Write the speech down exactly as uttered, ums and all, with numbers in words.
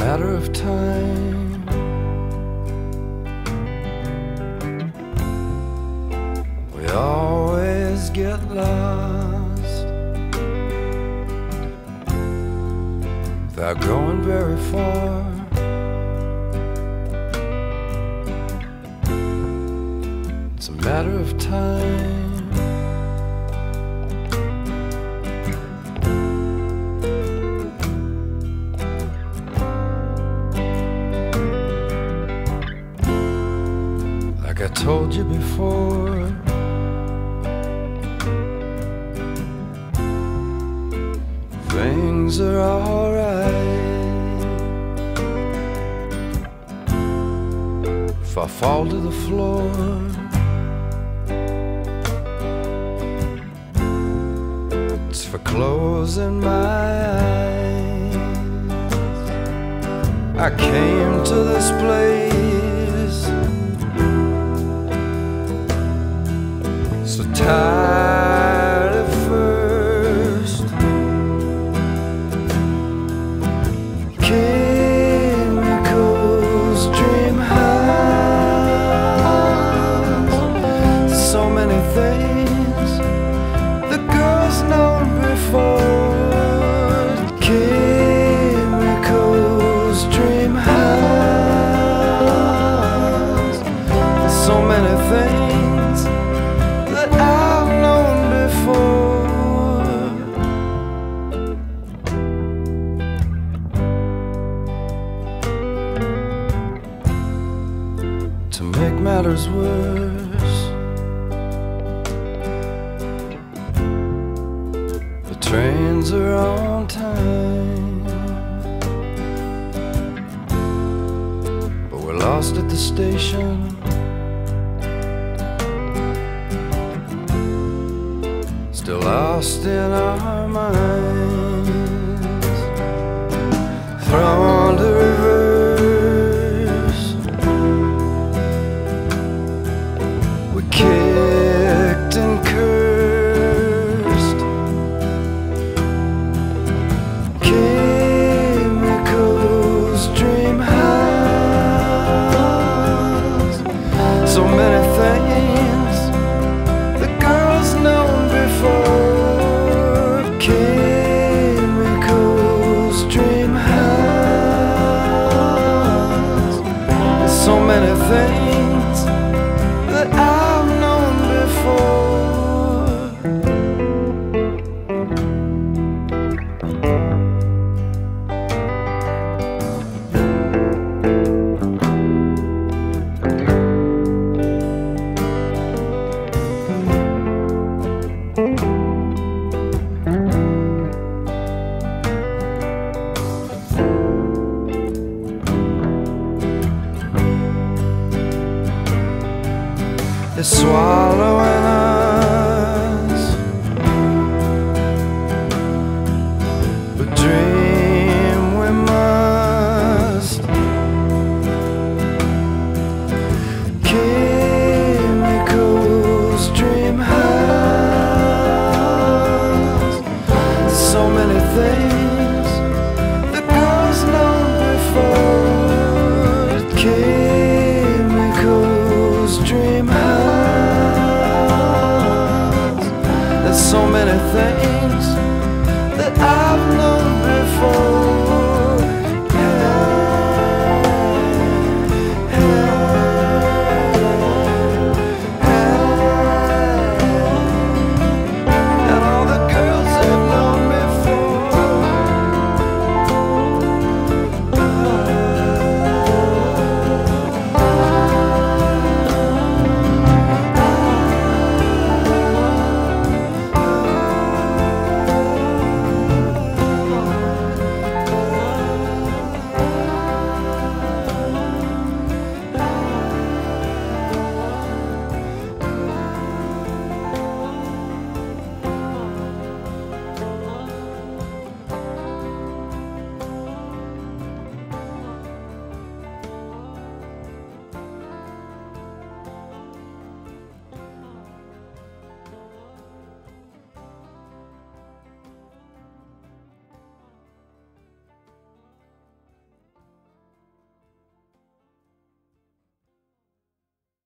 matter of time. We always get lost without going very far. It's a matter of time. Like I told you before, things are alright. If I fall to the floor, it's for closing my eyes. I came to this place so tired at first. Chemicals, dream highs, so many things the girls known before. Chemicals, dream highs, so many things that I've known before. To make matters worse, the trains are on time, but we're lost at the station. Still lost in our minds, thrown to reverse. We kicked and cursed. Chemicals, dream highs, so many things the girls know before. Chemicals, dream highs, so many things that I've known before. It's swallowing us, but dream we must. Chemicals, dream highs, so many things the girls know before. Chemicals, dream highs, so many things